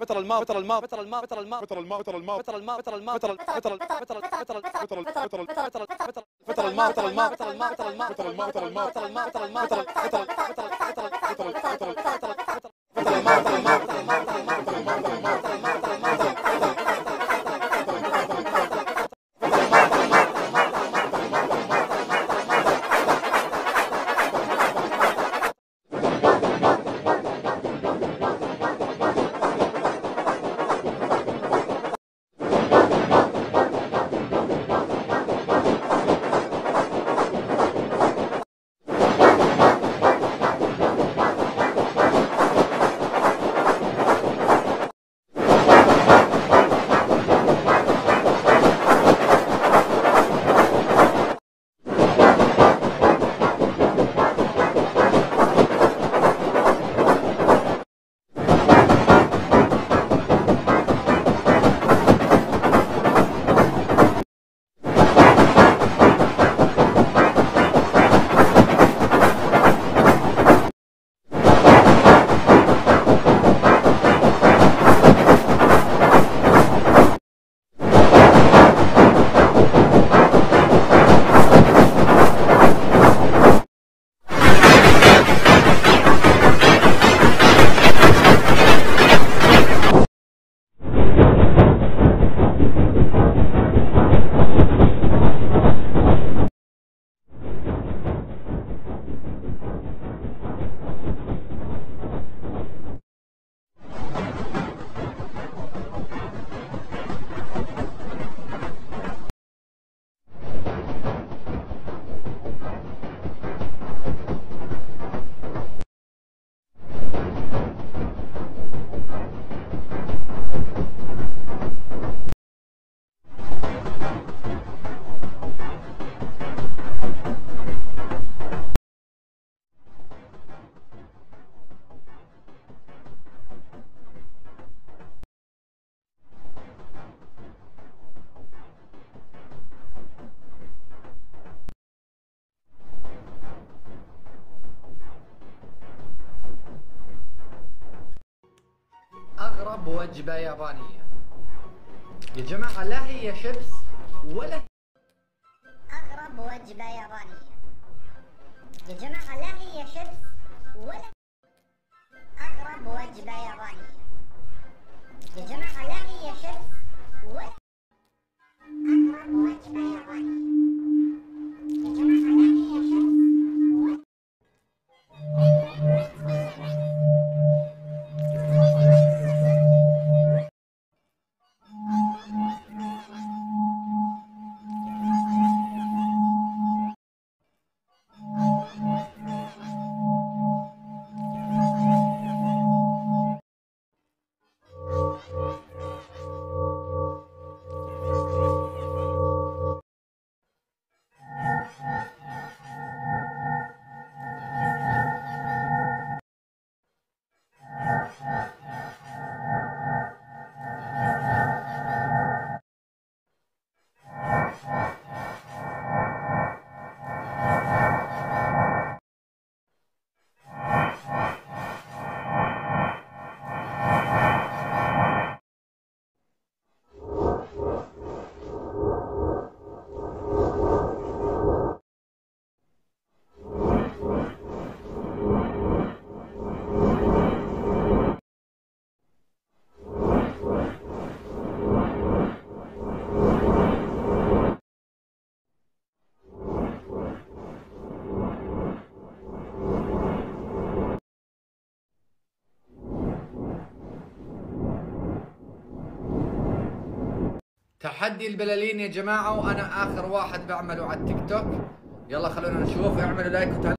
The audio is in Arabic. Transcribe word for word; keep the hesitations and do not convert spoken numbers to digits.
فترة الماء فترة الماء فترة الماء فترة الماء فترة الماء فترة الماء فترة الماء فترة الماء فترة فترة فترة فترة فترة فترة فترة فترة الماء فترة الماء فترة الماء فترة الماء فترة الماء فترة الماء فترة الماء فترة الماء فترة فترة فترة فترة فترة فترة فترة الماء فترة الماء فترة الماء فترة الماء فترة الماء فترة الماء فترة الماء فترة الماء فترة أغرب وجبة يابانية يا جماعة، لا هي شيبس ولا أغرب وجبة يابانية يا جماعة، لا هي شيبس ولا أغرب وجبة يابانية يا جماعة، لا هي شيبس ولا أغرب وجبة يابانية يا جماعة، لا هي شيبس ولا تحدي البلالين يا جماعة، وأنا آخر واحد بعمله على التيك توك. يلا خلونا نشوف، اعملوا لايك وتعليق.